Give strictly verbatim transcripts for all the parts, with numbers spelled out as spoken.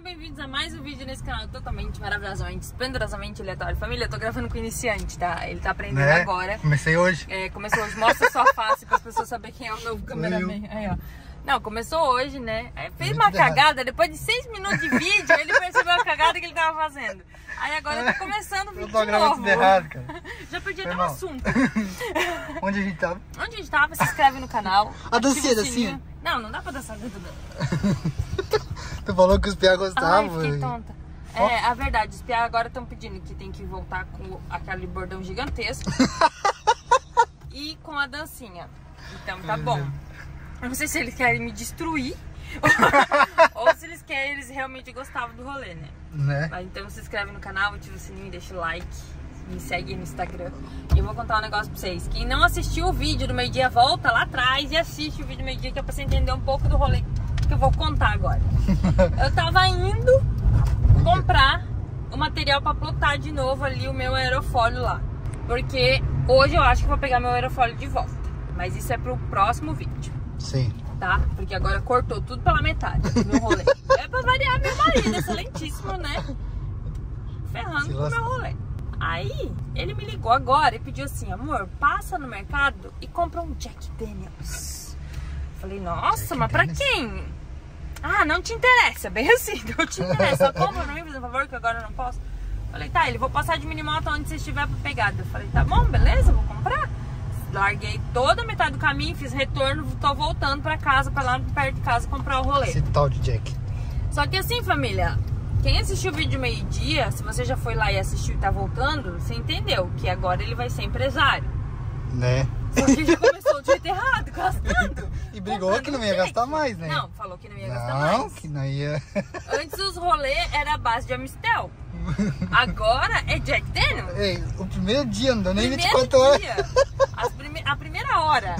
Sejam bem-vindos a mais um vídeo nesse canal totalmente, maravilhosamente, esplendorosamente aleatório. Família, eu tô gravando com o iniciante, tá? Ele tá aprendendo né? agora. Comecei hoje. É, começou hoje. Mostra sua face para as pessoas saberem quem é o novo cameraman. Aí, ó. Não, começou hoje, né? Aí fez uma cagada, depois de seis minutos de vídeo, ele percebeu a cagada que ele tava fazendo. Aí agora tá começando o vídeo eu tô de gravando novo. tudo errado, cara. Já perdi Foi até o mal. assunto. Onde a gente tava? Onde a gente tava, se inscreve no canal. A ativa dancinha, o dancinha. sininho. Não, não dá pra dançar dentro da... Tu falou que os piá Ai, gostavam. fiquei tonta. É, a verdade, os piá agora estão pedindo que tem que voltar com aquele bordão gigantesco e com a dancinha. Então tá bom. Eu não sei se eles querem me destruir ou se eles querem, eles realmente gostavam do rolê, né? Né? Mas, então se inscreve no canal, ativa o sininho, deixa o like, me segue no Instagram. E eu vou contar um negócio pra vocês. Quem não assistiu o vídeo do meio-dia, volta lá atrás e assiste o vídeo do meio-dia, que é pra você entender um pouco do rolê que eu vou contar agora. Eu tava indo comprar o material pra plotar de novo ali o meu aerofólio lá. Porque hoje eu acho que vou pegar meu aerofólio de volta. Mas isso é pro próximo vídeo. Sim. Tá? Porque agora cortou tudo pela metade do meu rolê. É pra variar meu marido, excelentíssimo, né? Ferrando com o meu rolê. Aí, ele me ligou agora e pediu assim: amor, passa no mercado e compra um Jack Daniels. Falei, nossa, Jack mas Daniels? Pra quem? Ah, não te interessa, bem assim, não te interessa. Só compra pra mim, por favor, que agora eu não posso. Falei, tá, ele vou passar de minimoto onde você estiver pra pegada. Eu falei, tá bom, beleza, vou comprar. Larguei toda a metade do caminho, fiz retorno, tô voltando pra casa, pra lá perto de casa comprar o rolê. Esse tal de Jack. Só que assim, família, quem assistiu o vídeo meio-dia, se você já foi lá e assistiu e tá voltando, você entendeu que agora ele vai ser empresário. Né? Só que já começou do jeito errado, gastando. E brigou que não ia gastar mais, né? Não, falou que não ia não, gastar mais. Não, que não ia... Antes os rolês era a base de Amistel. Agora é Jack Daniels. Ei, o primeiro dia, não deu nem primeiro vinte e quatro horas. Dia, as prime a primeira hora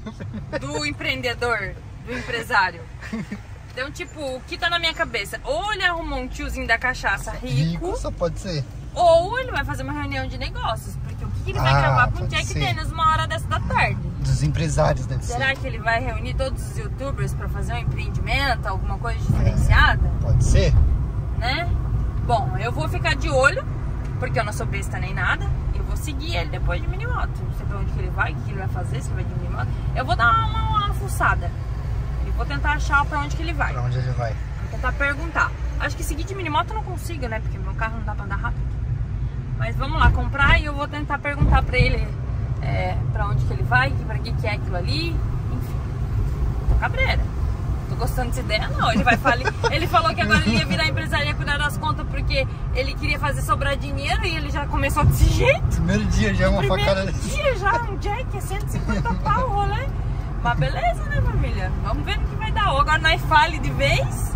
do empreendedor, do empresário. Então, tipo, o que tá na minha cabeça? Ou ele arrumou um tiozinho da cachaça rico, Rico só pode ser. ou ele vai fazer uma reunião de negócios. Porque o que, que ele vai Ah, gravar com o pode Jack ser. Daniels uma hora dessa da tarde? Dos empresários, deve ser. Será que ele vai reunir todos os youtubers pra fazer um empreendimento, alguma coisa diferenciada? Pode ser. Né? Bom, eu vou ficar de olho, porque eu não sou besta nem nada. Eu vou seguir ele depois de minimoto. Não sei pra onde que ele vai, o que ele vai fazer, se ele vai de minimoto. Eu vou dar uma, uma, uma fuçada. E vou tentar achar pra onde que ele vai. Pra onde ele vai? Vou tentar perguntar. Acho que seguir de minimoto eu não consigo, né? Porque meu carro não dá pra andar rápido. Mas vamos lá, comprar, e eu vou tentar perguntar pra ele é, pra onde que ele vai, pra que que é aquilo ali. Enfim, tô cabreira. Tô gostando dessa ideia, não. Ele vai falar, ele falou que agora ele ia virar empresário e ia cuidar das contas porque ele queria fazer sobrar dinheiro e ele já começou desse jeito. Primeiro dia já é uma Primeiro facada. dia já, um Jack, é cento e cinquenta pau o rolê. Mas beleza, né, família? Vamos ver no que vai dar. Ou agora nós fale de vez,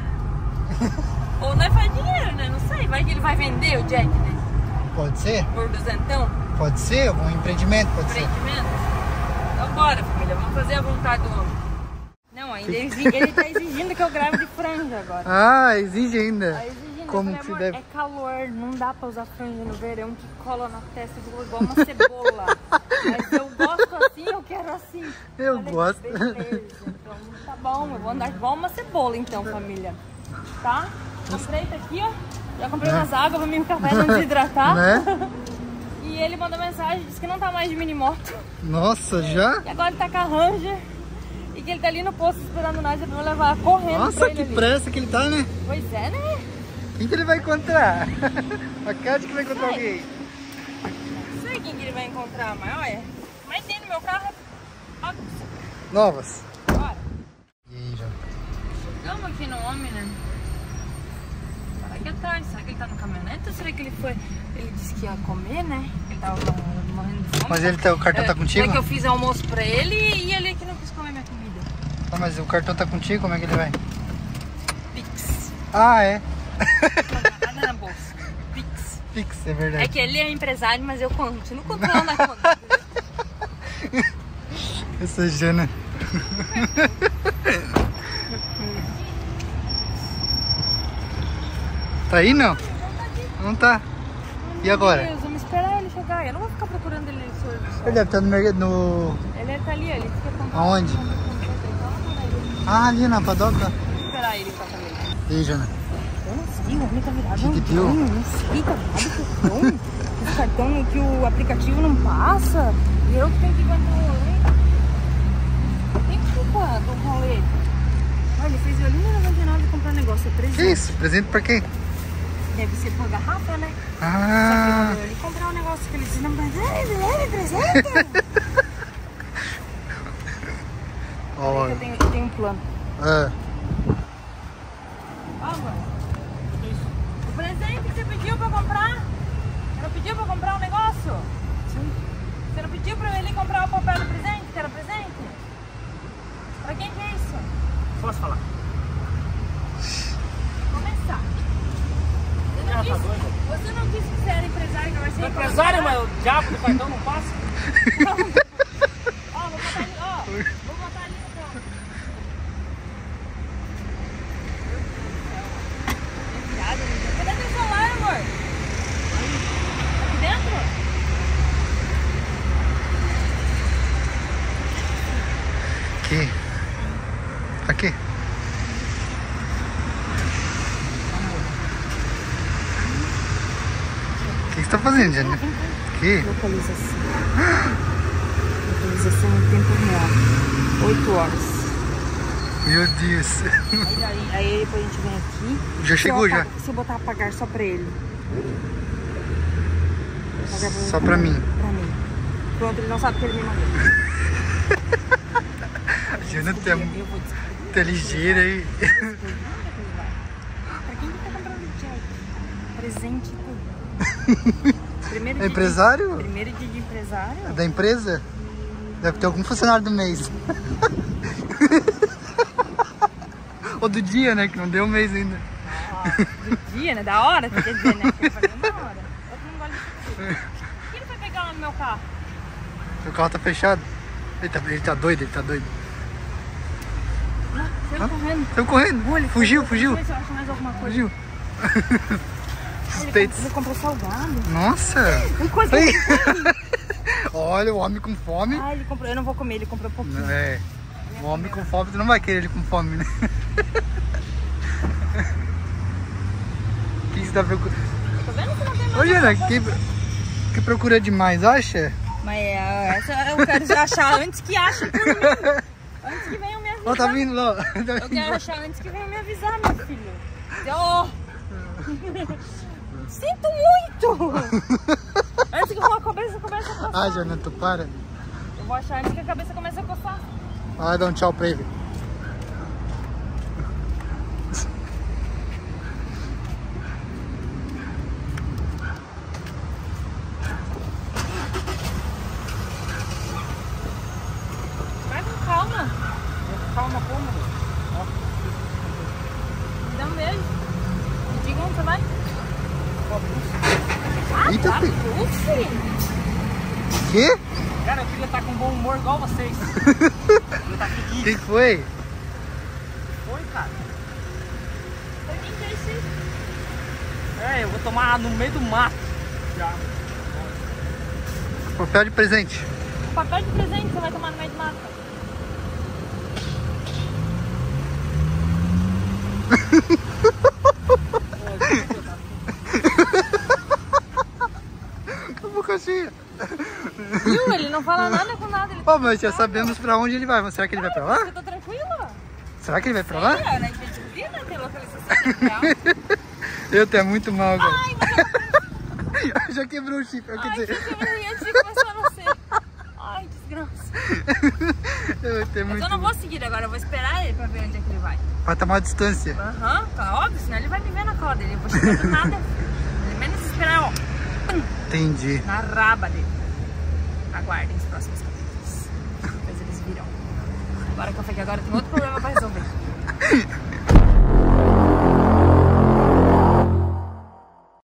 ou nós faz dinheiro, né? Não sei. Vai que ele vai vender o Jack, né? Pode ser? Por duzentão. Pode ser, um empreendimento, pode ser. Empreendimento. Então bora, família. Vamos fazer a vontade do homem. Não, ainda exige, ele tá exigindo que eu grave de franja agora. Ah, exige ainda. Tá exigindo. Como Eu que se falei, deve... amor, é calor, não dá pra usar franja no verão que cola na testa do igual uma cebola. Mas eu gosto assim, eu quero assim. Eu Olha que gosto. beleza. Então tá bom, eu vou andar igual uma cebola então, família. Tá? Comprei tá aqui, ó. Já comprei umas águas pra mim café não desidratar. Né? E ele mandou mensagem, disse que não tá mais de minimoto. Nossa, já? E agora ele tá com a Ranger. E que ele tá ali no posto esperando nós, eu vou levar correndo. Nossa, pra ele que ali. pressa que ele tá, né? Pois é, né? Quem que ele vai encontrar? A Cátia que vai encontrar alguém. Não sei quem que ele vai encontrar, mas olha. Mas tem no meu carro. Ó, Novas. bora. E aí, já? Chegamos aqui no homem, né? Para aqui atrás. Será que ele tá no caminhonete ou será que ele foi? Ele disse que ia comer, né? Ele tava morrendo de fome. Mas ele tá, o cartão tá contigo? É que eu fiz almoço pra ele e ele que não quis comer minha comida. Ah, mas o cartão tá contigo, como é que ele vai? Pix. Ah, é? Nada na bolsa. Pix. Pix, é verdade. É que ele é empresário, mas eu continuo controlando a conta. Essa Jana. Tá aí, não? Não tá. E agora? Meu Deus, vamos esperar ele chegar. Eu não vou ficar procurando ele no serviço. Ele deve estar no mercado. No... Ele tá ali, ele fica com... Aonde? Ah, ali na padoca. Vou esperar ele pra também. E aí, Jana? Eu não sei, o homem tá virado. Que que deu? Eu não sei, tá virado o cartão. O cartão que o aplicativo não passa. E eu que tenho que aguentar o rolê. Tem culpa do rolê. Olha, ele fez violino noventa e nove e comprar um negócio. É presente. Que isso? Presente pra quem? Deve ser pra garrafa, né? Ah. Só que ele comprar um negócio que ele disse, não, mas é, é presente. Ó. Eu tenho, eu tenho um plano. É. Ó, amor. O presente que você pediu pra comprar? Você não pediu pra comprar um negócio? Sim. Você não pediu pra ele comprar o papel do presente, que era presente? Pra quem que é isso? Posso falar? Começar. Você não, disse, você não disse que você era empresário, que vai ser Empresário, mas o diabo do cartão não passa? Não. Ó, vou botar ali, ó. Vou botar ali no ponto. Cadê teu celular, amor? Aqui dentro? Aqui. Aqui. O que você tá fazendo, Jenny? Aqui. Localização. Localização em tempo real. oito horas. Meu Deus. Aí, aí, aí depois a gente vem aqui. Já chegou, se eu já? apagar, se eu botar apagar só pra ele. Apagar Só pra mim. Pra mim. Pronto, ele não sabe que ele me mandou. A Jana tá Eu vou descobrir. tá ligeira aí. Pra quem que tá comprando Jack? Presente e tudo. Primeiro É dia empresário? De, primeiro dia de empresário? Da empresa? Deve ter algum funcionário do mês. Ou do dia, né? Que não deu um mês ainda. Ah, do dia, né? Da hora, você quer dizer, né? Eu falei uma hora. Outro não gosta de tudo. O que ele foi pegar lá no meu carro? O carro tá fechado. Ele tá, ele tá doido, ele tá doido. Ah, saiu Hã? correndo. Saiu correndo. Olha, Fugiu, deixa fugiu. eu ver se eu acho mais alguma coisa. Fugiu. Ele, Suspeitos. comp- ele comprou salgado. Nossa. Uma coisa Aí. que ele Olha, o homem com fome. Ah, ele comprou. Eu não vou comer, ele comprou pouquinho. É. O homem com fome, tu não vai querer ele com fome, né? O que você tá procurando? Tô vendo que não tem mais. Ô, Jana, alguma que, coisa. que procura demais, acha? Mas é, essa eu quero já achar antes que achem por mim. Antes que venham me avisar. Ó, tá vindo lá. Tá Eu vindo quero lá. achar antes que venham me avisar, meu filho. Oh. Sinto muito! Antes que a cabeça comece a coçar. Ah, Jana, tu para. Eu vou achar antes que a cabeça comece a coçar. Vai dar um tchau pra ele. Vai com calma. Calma, como? Me dá um beijo. Me diga onde você vai. Ah, Eita, tá filho. puxe. Que? Cara, eu queria estar com bom humor igual vocês. Eu queria estar O feliz. que que foi? Foi, cara. Foi quem que é esse aí? É, eu vou tomar no meio do mato. Já. Papel de presente. O papel de presente que você vai tomar no meio de mata. A boca cheia. Viu? Ele não fala nada com nada. Ele Ó, mas já sabemos pra onde ele vai. Mas será que ele vai pra lá? Eu tô tranquila. Será que ele vai pra lá? É, na Ipetivina tem localização real. Eu tô muito mal agora. Ai, você... Já quebrou o chip. Quer Ai, dizer, que quebrei antes de começar a nascer. Ai, desgraça. eu tô Mas muito eu não vou seguir agora, eu vou esperar ele pra ver onde é que ele vai. Pra tomar a distância. Aham, tá óbvio, senão ele vai me ver na cola dele. Eu vou chegar do nada. Ele menos esperar, ó. Entendi. Na raba dele. Aguardem os próximos capítulos. Depois eles virão. Agora que eu falei que agora tem outro problema pra resolver.